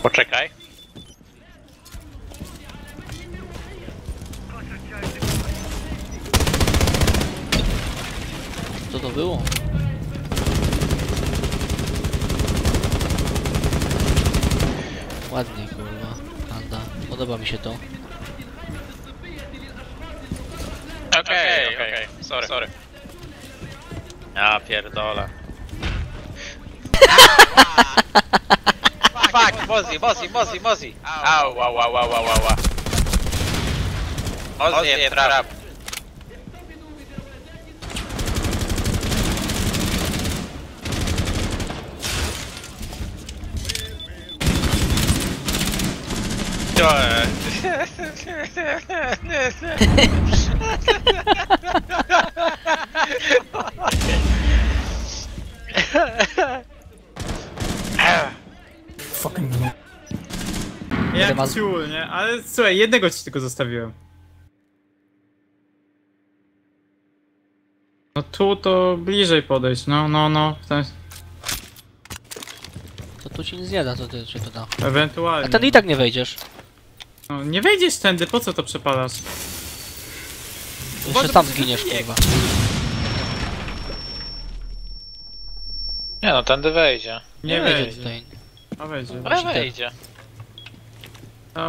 Poczekaj. Co to było? Ładnie, kurwa. Panda. Podoba mi się to. Okej. Sorry. Ja pierdolę. Fuck, Mozzie. Au. Mozzie, trap. Fucking no. Jak ma- ciul, nie? Ale słuchaj, jednego ci tylko zostawiłem. No tu to bliżej podejść, no. To tu ci nic nie da, co ty się to da. Ewentualnie. A ten i tak nie wejdziesz. No, nie wejdziesz tędy, po co to przepalasz? Jeszcze tam zginiesz, kurwa. Nie no, tędy wejdzie. Nie wejdzie wejdzie. tutaj. A wejdzie. Ale wejdzie. A...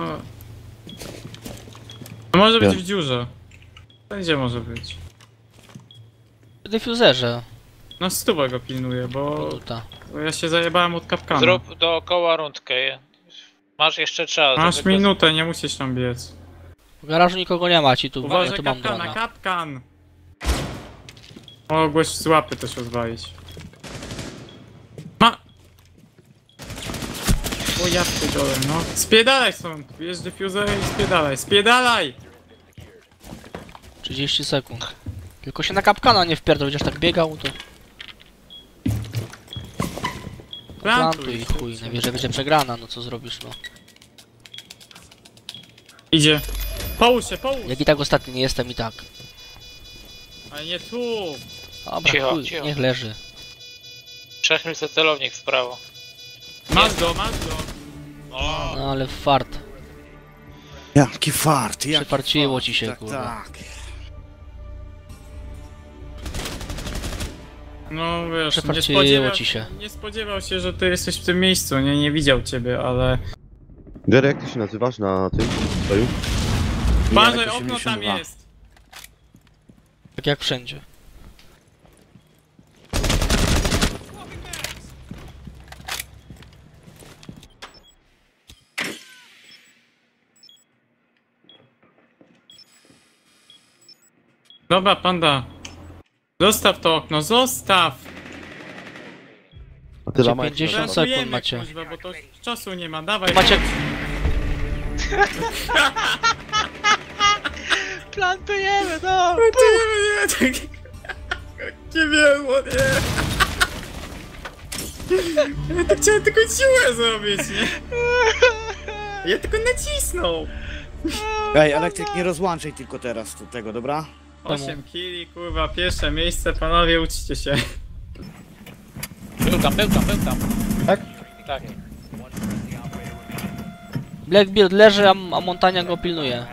No może być w dziurze. Gdzie może być? W dyfuzerze. No stówę go pilnuję, bo Tuta. ja się zajebałem od kapkana. Zrób dookoła rundkę. Masz jeszcze czas. Masz żeby minutę, nie musisz tam biec. W garażu nikogo nie ma, ci tu, ja Uważaj tu mam kapkana, drona. kapkan! Mogłeś z łapy też rozwalić. Ma! O ja dole, no. Spiedalaj stąd! Bierz diffuser i spiedalaj! 30 sekund. Tylko się na kapkana nie wpierdol, będziesz tak biegał, to plantuj i chuj, najwyżej będzie przegrana, no co zrobisz, no. Idzie. Połóż się! Jak i tak ostatni nie jestem i tak. Ale nie tu! Dobra, Cicho, chuj, cicho. niech leży. Przechyl sobie celownik w prawo. Masz go! No ale fart. Jaki fart, jaki Przyfarciło fart. ci się, Tak, kurwa. tak. No wiesz, Przefarciło ci się. nie spodziewał się, że ty jesteś w tym miejscu, nie widział ciebie, ale... Derek, jak ty się nazywasz na tym stoju? Uważaj, Jarek okno tam 82. jest! Tak jak wszędzie. Dobra, panda. Zostaw to okno, zostaw! A ty Macie lamaj 50 Plantujemy, sekund macie. kuźwa, bo to czasu nie ma, dawaj. Macie... Plantujemy, no! Nie wiem, nie. Ja to chciałem tylko siłę zrobić, nie? Ja tylko nacisnął. Ej, elektryk, nie rozłączaj tylko teraz tego, dobra? 8 killi, kurwa, pierwsze miejsce, panowie, uczcie się. Był tam. Tak? Tak. Blackbeard leży, a Montania go pilnuje.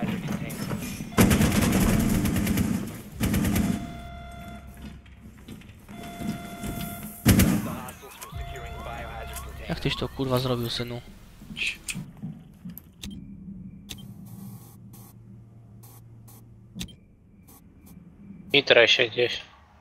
Jak tyś to kurwa zrobił, synu? I tresie gdzieś.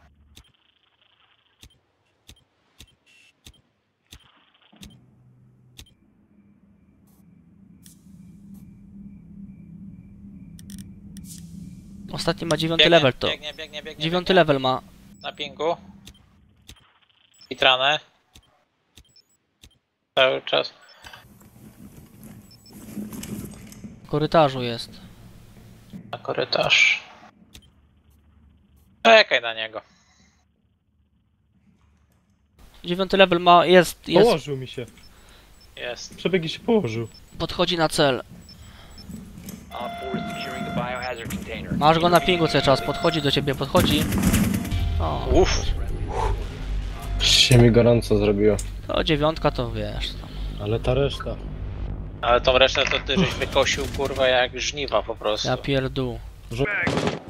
Ostatni ma 9 level to. Biegnie. 9 level ma. Na pingu. I tranę. Cały czas. W korytarzu jest. Na korytarz. Czekaj na niego. 9 level ma, jest. Położył mi się. Jest. Przebieg i się położył. Podchodzi na cel. Masz go na pingu cały czas, podchodzi do ciebie, podchodzi. O, Uff. Się mi gorąco zrobiło. to 9 to wiesz. Tam. Ale ta reszta. Ale tą resztę to ty żeś wykosił kurwa jak żniwa po prostu. Ja pierdół.